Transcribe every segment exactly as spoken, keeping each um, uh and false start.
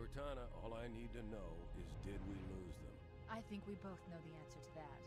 Cortana, all I need to know is did we lose them? I think we both know the answer to that.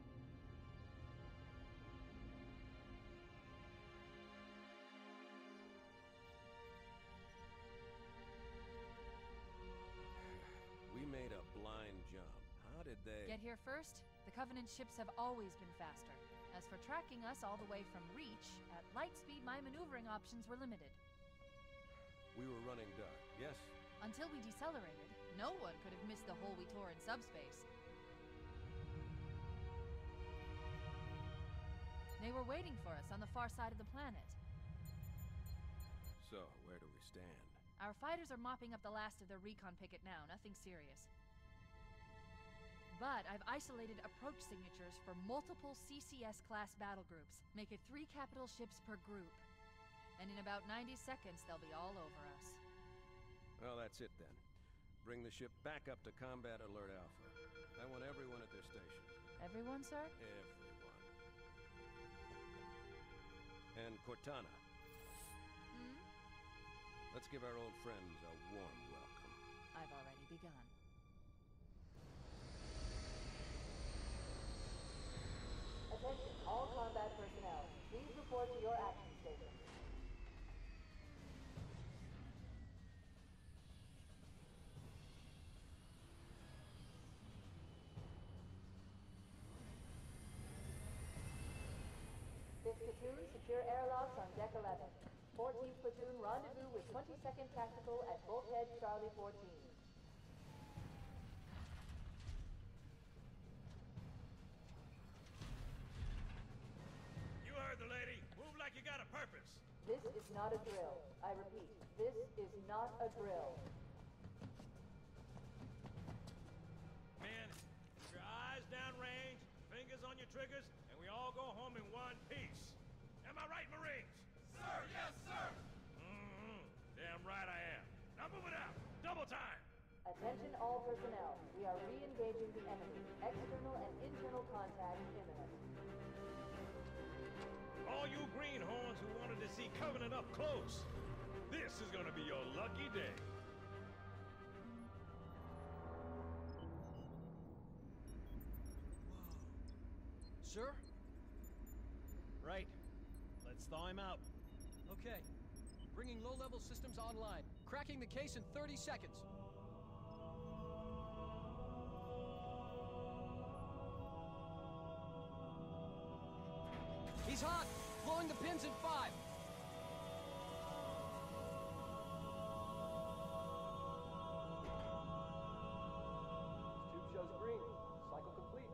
We made a blind jump. How did they... Get here first? The Covenant ships have always been faster. As for tracking us all the way from Reach, at light speed my maneuvering options were limited. We were running dark, yes? Until we decelerated, no one could have missed the hole we tore in subspace. They were waiting for us on the far side of the planet. So, where do we stand? Our fighters are mopping up the last of their recon picket now, nothing serious. But I've isolated approach signatures for multiple C C S-class battle groups. Make it three capital ships per group. And in about ninety seconds, they'll be all over us. Well, that's it then. Bring the ship back up to Combat Alert Alpha. I want everyone at their stations. Everyone, sir? Everyone. And Cortana. Hmm? Let's give our old friends a warm welcome. I've already begun. Attention, all combat personnel. Please report to your action station. Fifth Platoon, secure airlocks on deck eleven. fourteenth Platoon, rendezvous with twenty-second Tactical at Bulkhead Charlie fourteen. You heard the lady. Move like you got a purpose. This is not a drill. I repeat, this is not a drill. Men, keep your eyes downrange, fingers on your triggers, and we all go home in one piece. Am I right, Marines? Sir, yes, sir! Mm-hmm. Damn right I am. Now move it out. Double time! Attention all personnel. We are re-engaging the enemy. External and internal contact imminent. All you greenhorns who wanted to see Covenant up close, this is gonna be your lucky day. Sir? Right. Let's thaw him out. Okay. Bringing low-level systems online. Cracking the case in thirty seconds. He's hot! Blowing the pins in five! Tube shows green. Cycle complete.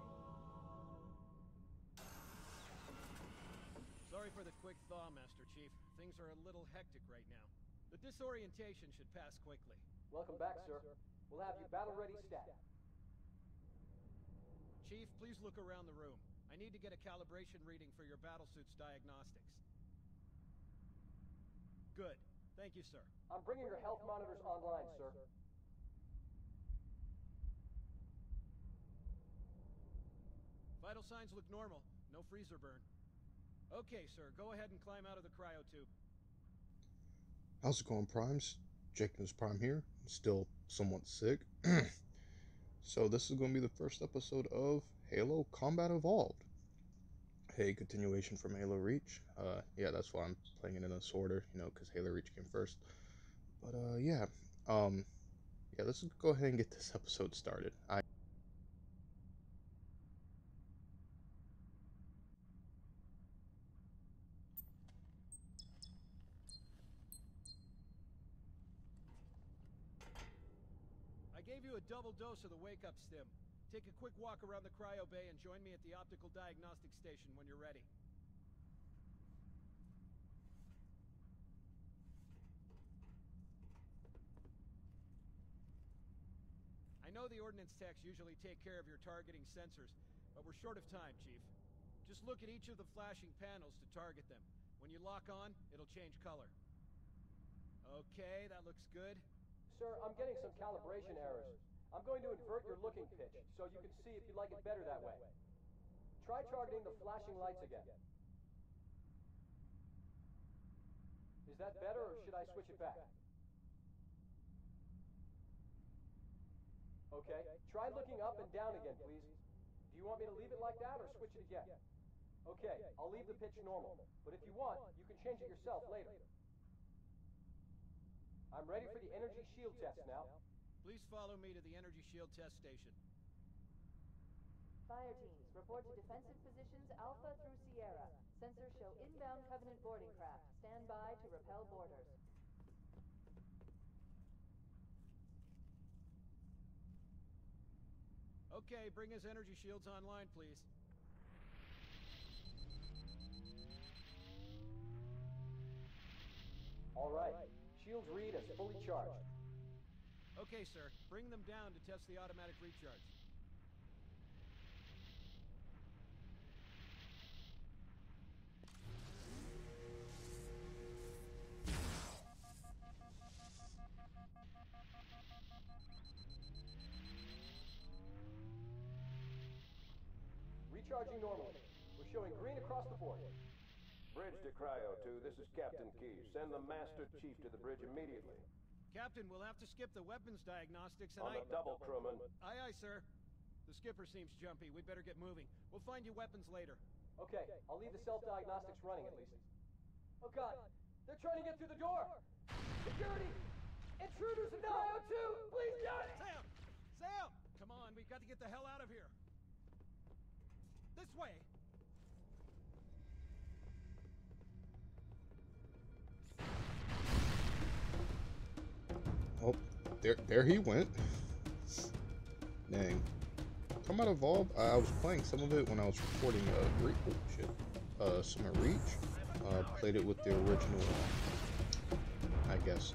Sorry for the quick thaw, Master Chief. Things are a little hectic right now. The disorientation should pass quickly. Welcome back, sir. We'll have you battle-ready stat. Chief, please look around the room. I need to get a calibration reading for your battlesuit's diagnostics. Good. Thank you, sir. I'm bringing your health monitors online, sir. Vital signs look normal. No freezer burn. Okay, sir. Go ahead and climb out of the cryotube. How's it going, Primes? Jacobs Prime here. Still somewhat sick. So this is going to be the first episode of Halo Combat Evolved. Hey, continuation from Halo Reach. Uh, yeah, that's why I'm playing it in this order, you know, because Halo Reach came first. But uh, yeah, um, yeah, let's go ahead and get this episode started. I. I gave you a double dose of the wake-up stim. Take a quick walk around the cryo bay and join me at the optical diagnostic station when you're ready. I know the ordnance techs usually take care of your targeting sensors, but we're short of time, Chief. Just look at each of the flashing panels to target them. When you lock on, it'll change color. Okay, that looks good. Sir, I'm getting some calibration errors. I'm going to invert your looking pitch, so you can see if you like it better that way. Try targeting the flashing lights again. Is that better, or should I switch it back? Okay, try looking up and down again, please. Do you want me to leave it like that or switch it again? Okay, I'll leave the pitch normal, but if you want, you can change it yourself later. I'm ready for the energy shield test now. Please follow me to the energy shield test station. Fire teams, report to defensive positions Alpha through Sierra. Sensors show inbound Covenant boarding craft. Stand by to repel boarders. Okay, bring his energy shields online, please. All right, shields read as fully charged. Okay, sir. Bring them down to test the automatic recharge. Recharging normally. We're showing green across the board. Bridge to Cryo two, this is Captain Keyes. Send the Master Chief to the bridge immediately. Captain, we'll have to skip the weapons diagnostics and On I... the double, crewman. Aye, aye, sir. The skipper seems jumpy. We'd better get moving. We'll find you weapons later. Okay, I'll leave the self-diagnostics running at least. Oh god, they're trying to get through the door! Security! Intruders in Cryo two! Please, Johnny! Sam! Sam! Come on, we've got to get the hell out of here. This way! Oh, there, there he went. Dang. Combat Evolved, I was playing some of it when I was recording uh, Re oh, shit. Uh, Summit Reach. Uh, played it with the original, I guess,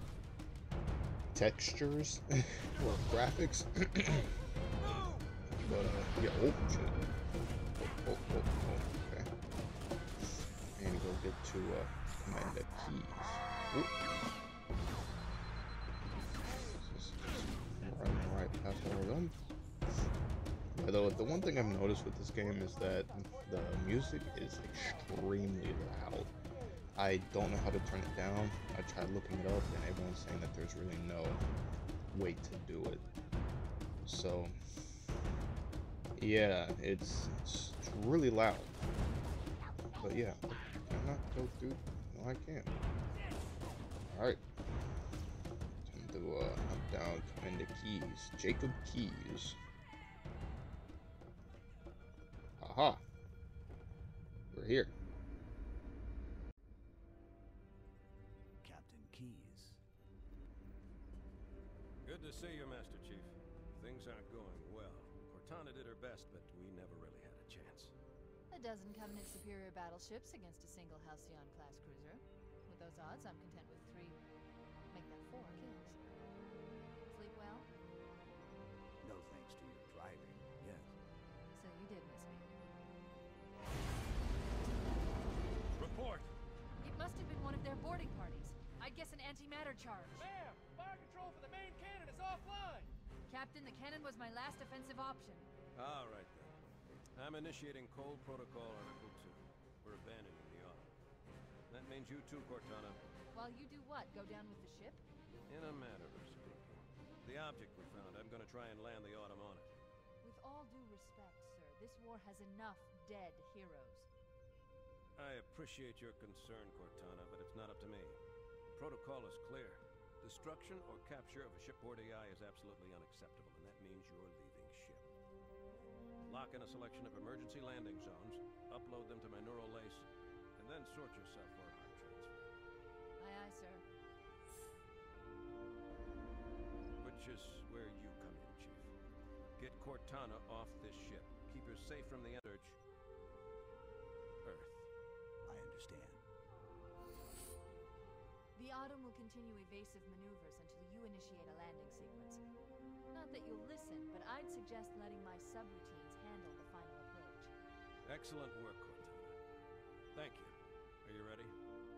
textures or graphics. But, uh, yeah, oh, shit. Oh, oh, oh, oh, okay. And go get to, uh, Command Keys. Oop. Right, right past all of them. Although the one thing I've noticed with this game is that the music is extremely loud. I don't know how to turn it down. I tried looking it up and everyone's saying that there's really no way to do it. So yeah, it's, it's really loud. But yeah, can I not go through? No, I can't. Alright. Time to uh, hunt down Commander Keyes. Jacob Keyes. Aha. We're here. Captain Keyes. Good to see you, Master Chief. Things aren't going well. Cortana did her best, but we never really had a chance. A dozen Covenant superior battleships against a single Halcyon-class cruiser. With those odds, I'm content with three... make that four kills. Sleep well? No thanks to your driving, yes. So you did miss me. Report! It must have been one of their boarding parties. I'd guess an antimatter charge. Ma'am, fire control for the main cannon is offline! Captain, the cannon was my last offensive option. All right, then. I'm initiating Cold Protocol Article two. We're abandoning the Autumn. That means you too, Cortana. While you do what? Go down with the ship? In a matter of speaking. The object we found, I'm gonna try and land the Autumn on it. With all due respect, sir, this war has enough dead heroes. I appreciate your concern, Cortana, but it's not up to me. The protocol is clear. Destruction or capture of a shipboard A I is absolutely unacceptable, and that means you're leaving ship. Lock in a selection of emergency landing zones, upload them to my neural lace, and then sort yourself for a heart transfer. Aye, aye, sir. Which is where you come in, Chief. Get Cortana off this ship. Keep her safe from the Earth. Earth. I understand. The Autumn will continue evasive maneuvers until you initiate a landing sequence. Not that you'll listen, but I'd suggest letting my subroutines handle the final approach. Excellent work, Cortana. Thank you. Are you ready?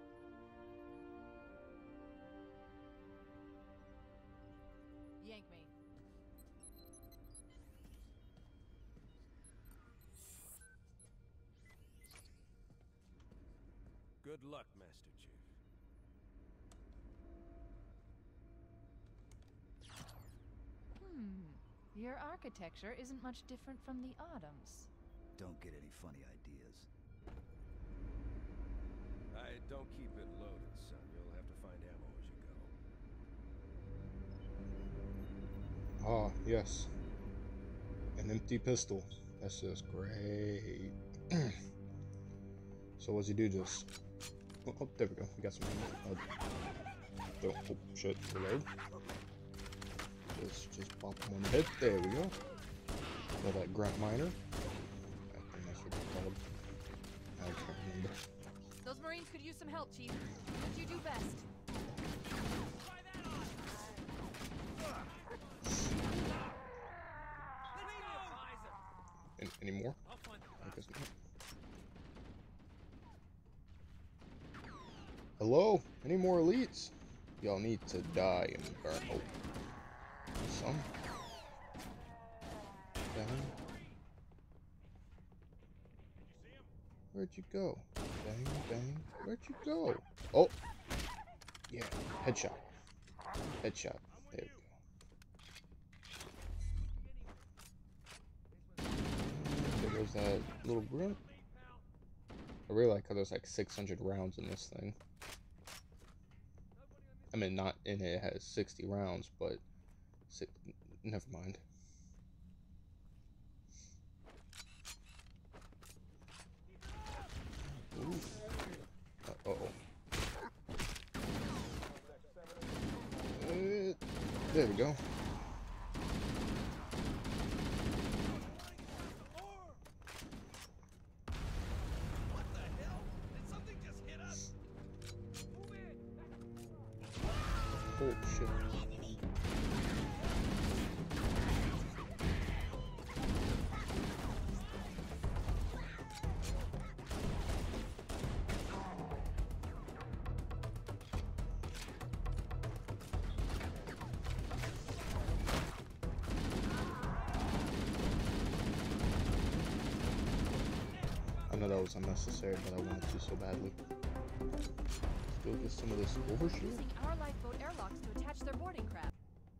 Yank me. Good luck, Master Chief. Hmm. Your architecture isn't much different from the Autumn's. Don't get any funny ideas. I don't keep it loaded, son. You'll have to find ammo as you go. Ah, yes. An empty pistol. That's just great. So what's he do? Just oh, oh, there we go. We got some. Uh, oh, oh shit! Reload. Just, just pop him on the head. There we go. Call that grunt miner. I think that's what it's called. I can't remember. Those Marines could use some help, Chief. What you do best. Any, any more? I guess not. Hello? Any more elites? Y'all need to die and burn. Oh. Some. Down. Where'd you go? Bang, bang. Where'd you go? Oh. Yeah. Headshot. Headshot. There we go. There goes that little grunt. I really like how there's like six hundred rounds in this thing. I mean, not in it, it has sixty rounds, but six, never mind. Ooh. Uh oh. Uh, there we go. Oh shit. I know that was unnecessary, but I wanted to so badly. Let's go get some of this overshoot. Using our lifeboat airlocks to attach their boarding craft.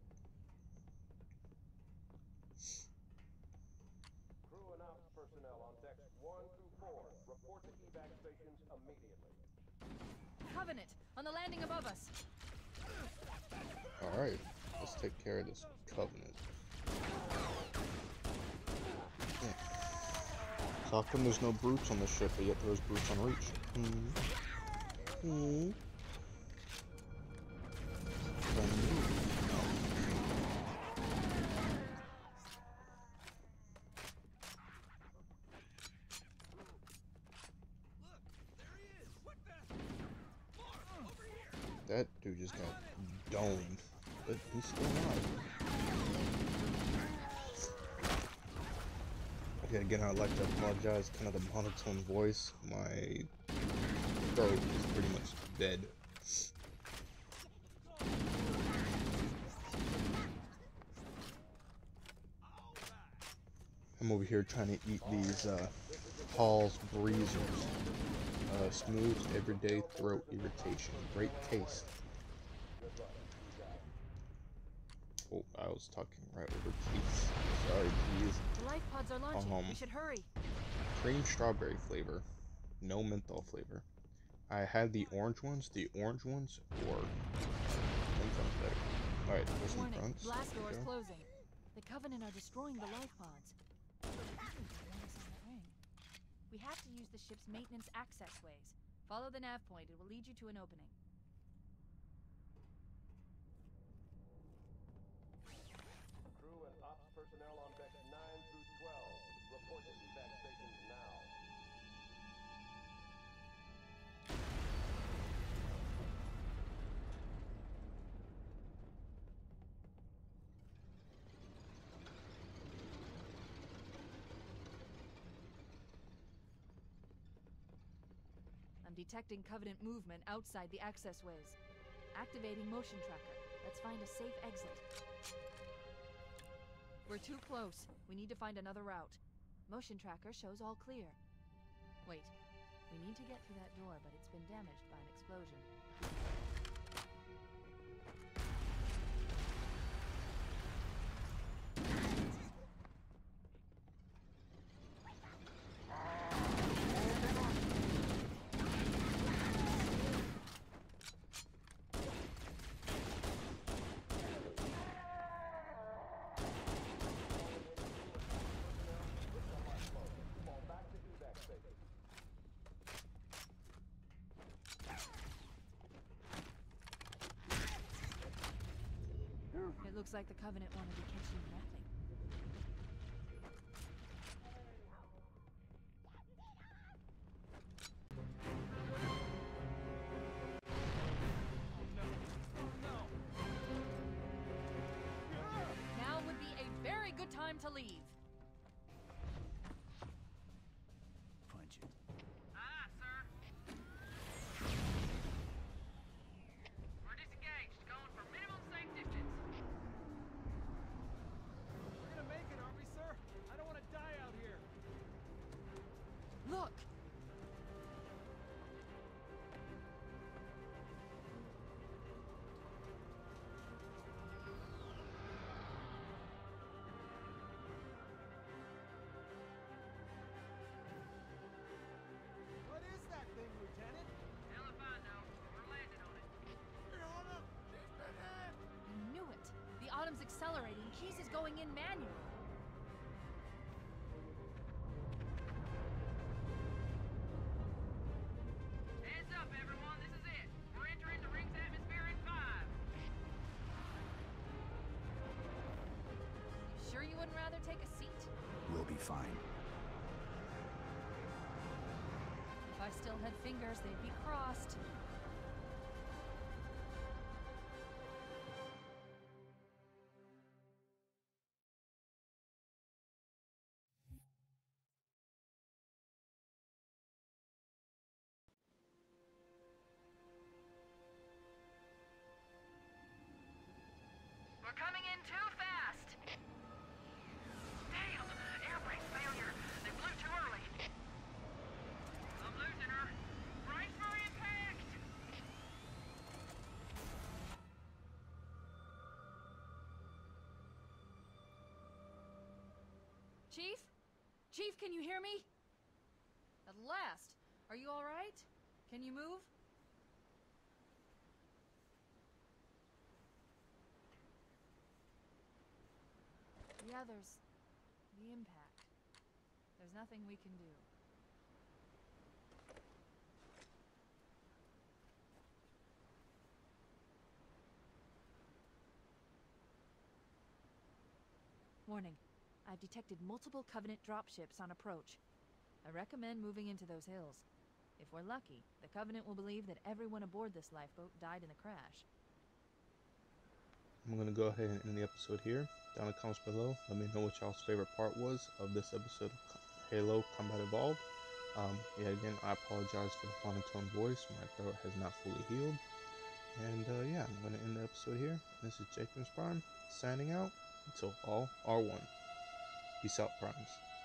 Crew and ops personnel on decks one through four. Report to evac stations immediately. Covenant, on the landing above us. Alright, let's take care of this Covenant. Yeah. So how come there's no brutes on the ship, but yet there's brutes on Reach? Hmm. Hmm. That dude just got domed, but he's still alive. Okay, again, I'd like to apologize. Kind of the monotone voice. My throat is pretty much dead. I'm over here trying to eat these uh, Hall's Breezers. Uh, smooth, everyday throat irritation. Great taste. Oh, I was talking right over Keith. Sorry, Keith. The life pods are launching. Um, we should hurry. Cream strawberry flavor. No menthol flavor. I had the orange ones. The orange ones or menthol's better. Alright, there's some Warning, fronts. blast doors Okay. closing. The Covenant are destroying the life pods. We have to use the ship's maintenance access ways. Follow the nav point. It will lead you to an opening. Crew and ops personnel on decks nine through twelve. Report to evac stations now. I'm detecting Covenant movement outside the access ways. Activating motion tracker. Let's find a safe exit. We're too close. We need to find another route. Motion tracker shows all clear. Wait. We need to get through that door, but it's been damaged by an explosion. Looks like the Covenant wanted to catch you napping. Now would be a very good time to leave. Punch it. Aye, sir. We're disengaged, going for minimum safe distance. We're gonna make it, aren't we, sir? I don't want to die out here. Look! What is that thing, Lieutenant? Hell if I know. We're landing on it. I knew it! The Autumn's accelerating. Keys is going in manual. Heads up, everyone. This is it. We're entering the ring's atmosphere in five. You sure you wouldn't rather take a seat? We'll be fine. If I still had fingers, they'd be crossed. We're coming in too fast. Damn! Air brake failure. They blew too early. I'm losing her. Brace for impact! Chief? Chief, can you hear me? At last. Are you all right? Can you move? Yeah, there's the impact. There's nothing we can do. Warning. I've detected multiple Covenant dropships on approach. I recommend moving into those hills. If we're lucky, the Covenant will believe that everyone aboard this lifeboat died in the crash. I'm going to go ahead and end the episode here. Down in the comments below, let me know what y'all's favorite part was of this episode of Halo Combat Evolved. Um, yet again, I apologize for the monotone voice. My throat has not fully healed. And uh, yeah, I'm going to end the episode here. This is Jacobs Prime, signing out until all are one. Peace out, Primes.